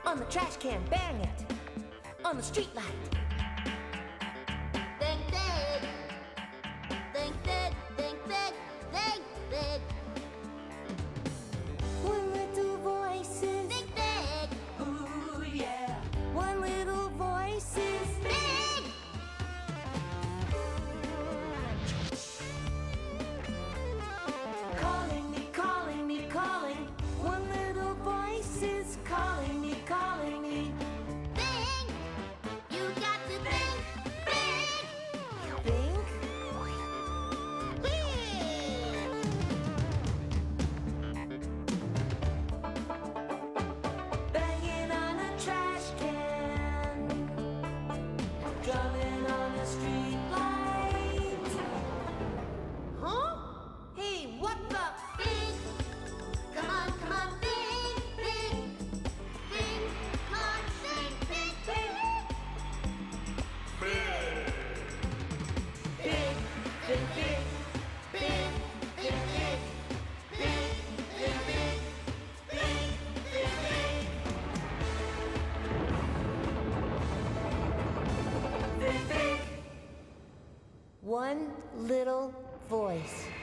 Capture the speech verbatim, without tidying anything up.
On the trash can, bang it. On the street light. Think big. Think big, think big, think big. One little voice is Think big. ooh yeah. One little voice is Big. calling me, calling me, calling. One little voice is calling me, calling me. Think. You got to think big. Think, Big. banging on a trash can, drumming on a street light. Huh? Hey, what the? Big. Come on, come on, big, big. Big. Come on, think big, big. Big, big, big, Big, big, big. Big, big, big. Big, big, big. big, big. One little voice.